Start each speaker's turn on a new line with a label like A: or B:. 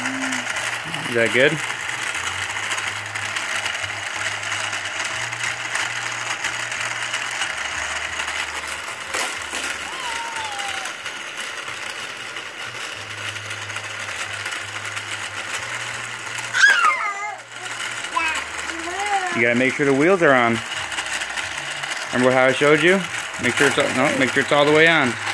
A: Is that good? You gotta make sure the wheels are on. Remember how I showed you? Make sure it's all the way on.